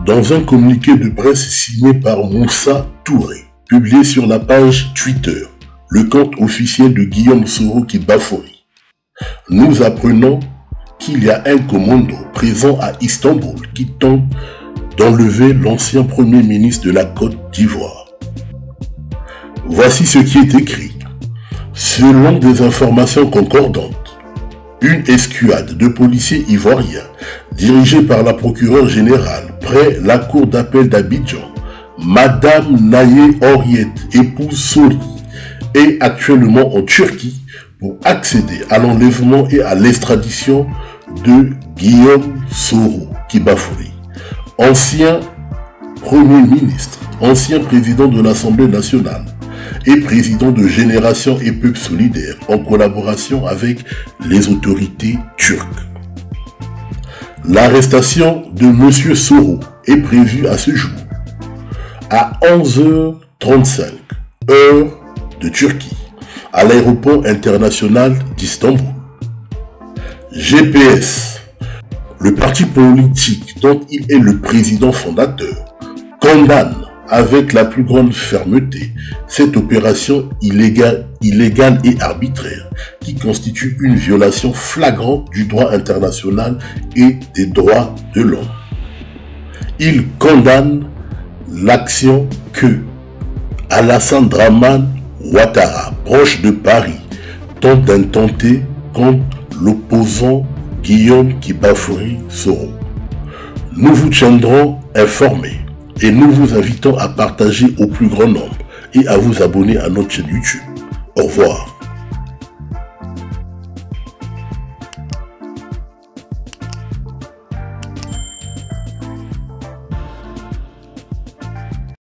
Dans un communiqué de presse signé par Moussa Touré, publié sur la page Twitter, le compte officiel de Guillaume Soro qui Bafoury, nous apprenons qu'il y a un commando présent à Istanbul qui tente d'enlever l'ancien premier ministre de la Côte d'Ivoire. Voici ce qui est écrit. Selon des informations concordantes, une escouade de policiers ivoiriens dirigée par la procureure générale près la cour d'appel d'Abidjan, Madame Naye Henriette, épouse Sori, est actuellement en Turquie pour accéder à l'enlèvement et à l'extradition de Guillaume Soro qui Bafoury, ancien Premier ministre, ancien président de l'Assemblée nationale et président de Génération et Peuple Solidaire en collaboration avec les autorités turques. L'arrestation de M. Soro est prévue à ce jour à 11h35, heure de Turquie, à l'aéroport international d'Istanbul. GPS, le parti politique dont il est le président fondateur, condamne avec la plus grande fermeté cette opération illégale et arbitraire qui constitue une violation flagrante du droit international et des droits de l'homme. Il condamne l'action que Alassane Dramane Ouattara, proche de Paris, tente d'intenter contre l'opposant Guillaume Bafoury Soro. Nous vous tiendrons informés et nous vous invitons à partager au plus grand nombre et à vous abonner à notre chaîne YouTube. Au revoir.